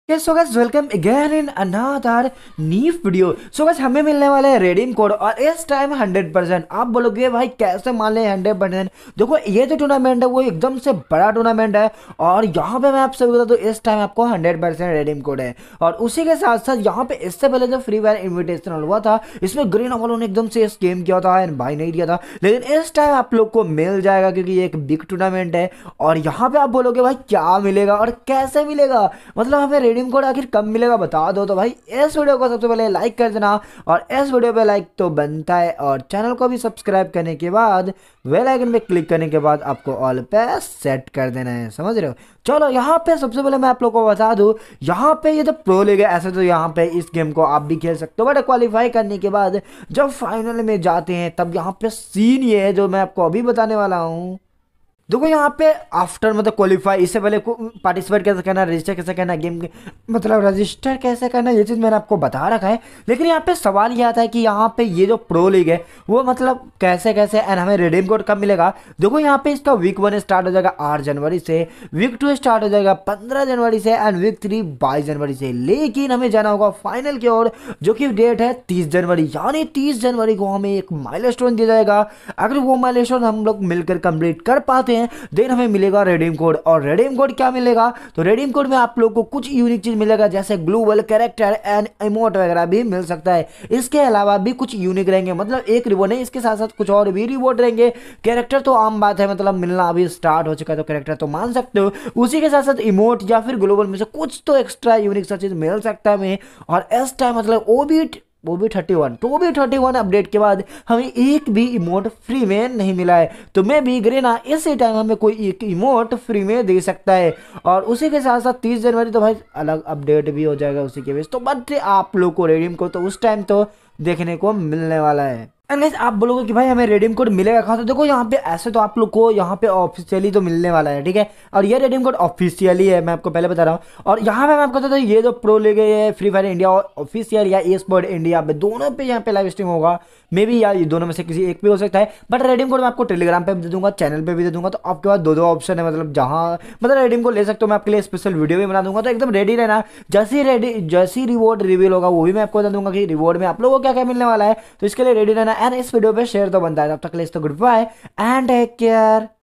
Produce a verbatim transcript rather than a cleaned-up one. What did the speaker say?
So guys welcome again in another new video. So guys हमें मिलने वाला है रेडीम कोड और इस टाइम हंड्रेड परसेंट। आप बोलोगे भाई कैसे मान ले हंड्रेड परसेंट? देखो ये जो टूर्नामेंट है वो एकदम से बड़ा टूर्नामेंट है और यहाँ पे मैं आपसे बता दूं इस टाइम आपको हंड्रेड परसेंट रेडीम कोड है। और उसी के साथ साथ यहाँ पे इससे पहले जो फ्री फायर इन्विटेशनल हुआ था इसमें ग्रीन वालों ने एकदम से स्कैम किया था एंड भाई नहीं दिया था, लेकिन इस टाइम आप लोग को मिल जाएगा क्योंकि ये एक बिग टूर्नामेंट है। और यहाँ पे आप बोलोगे भाई क्या मिलेगा और कैसे मिलेगा, मतलब हमें रेडीम कोड आखिर कब मिलेगा बता दो। तो भाई इस वीडियो को सबसे पहले लाइक कर देना और इस वीडियो पे लाइक तो बनता है और चैनल को भी सब्सक्राइब करने के बाद बेल आइकन पे क्लिक करने के बाद आपको ऑल पे सेट कर देना है, समझ रहे हो। चलो यहाँ पे सबसे पहले मैं आप लोग को बता दूं, यहाँ पे ये तो प्रो लीग है, ऐसे तो यहाँ पे इस गेम को आप भी खेल सकते हो, बट क्वालिफाई करने के बाद जब फाइनल में जाते हैं तब यहाँ पे सीन ये है जो मैं आपको अभी बताने वाला हूँ। देखो यहाँ पे आफ्टर मतलब क्वालिफाई, इससे पहले पार्टिसिपेट कैसे करना, रजिस्टर कैसे करना, गेम मतलब रजिस्टर कैसे करना, ये चीज़ मैंने आपको बता रखा है। लेकिन यहाँ पे सवाल ये आता है कि यहाँ पे ये जो प्रो लीग है वो मतलब कैसे कैसे एंड हमें रिडीम कोड कब मिलेगा। देखो यहाँ पे इसका वीक वन स्टार्ट हो जाएगा आठ जनवरी से, वीक टू स्टार्ट हो जाएगा पंद्रह जनवरी से एंड वीक थ्री बाईस जनवरी से। लेकिन हमें जाना होगा फाइनल की ओर जो कि डेट है तीस जनवरी, यानी तीस जनवरी को हमें एक माइलस्टोन दिया जाएगा। अगर वो माइलस्टोन हम लोग मिलकर कंप्लीट कर पाते हैं देन हमें मिलेगा रेडीम कोड। और रेडीम कोड क्या मिलेगा, तो रेडीम कोड में आप लोग को कुछ यूनिक चीज मिलेगा जैसे ग्लोबल कैरेक्टर एंड इमोट वगैरह भी मिल सकता है। इसके अलावा भी कुछ यूनिक रहेंगे, मतलब एक रिवॉर्ड है, इसके साथ साथ कुछ और भी रिवॉर्ड रहेंगे। कैरेक्टर तो आम बात है, मतलब मिलना अभी स्टार्ट हो चुका है तो कैरेक्टर तो मान सकते हो। उसी के साथ साथ इमोट या फिर ग्लोबल में से कुछ तो एक्स्ट्रा यूनिक सा चीज मिल सकता है हमें। और इस टाइम मतलब वो भी वो भी थर्टी वन तो वो भी थर्टी वन अपडेट के बाद हमें एक भी इमोट फ्री में नहीं मिला है। तो मैं भी ग्रेना इसी टाइम हमें कोई एक इमोट फ्री में दे सकता है। और उसी के साथ साथ तीस जनवरी तो भाई अलग अपडेट भी हो जाएगा उसी के बेस। तो बट आप लोग को रेडीम को तो उस टाइम तो देखने को मिलने वाला है। एंड गाइस आप बोलोगे कि भाई हमें रेडीम कोड मिलेगा कहाँ, तो देखो यहाँ पे ऐसे तो आप लोग को यहाँ पे ऑफिशियली तो मिलने वाला है, ठीक है। और ये रेडीम कोड ऑफिशियली है, मैं आपको पहले बता रहा हूँ। और यहाँ पे मैं आपको बता दूँ ये जो प्रो लीग है फ्री फायर इंडिया ऑफिशियल या ई स्पोर्ट इंडिया पे दोनों पे यहाँ पे लाइव स्ट्रीम होगा, मे बी या ये दोनों में से किसी एक पे हो सकता है। बट रेडीम कोड मैं आपको टेलीग्राम पे भी दे दूंगा, चैनल पे भी दे दूंगा। तो आपके पास दो दो ऑप्शन है, मतलब जहाँ मतलब रेडीम कोड ले सकते हो। मैं आपके लिए स्पेशल वीडियो भी बना दूंगा, तो एकदम रेडी रहना। जैसी रेडी जैसी रिवॉर्ड रिवील होगा वो भी मैं आपको बता दूंगा कि रिवॉर्ड में आप लोगों को क्या क्या मिलने वाला है। तो इसके लिए रेडी रहना एंड इस वीडियो पे शेयर तो बनता है। तब तक के लिए तो good bye and take care.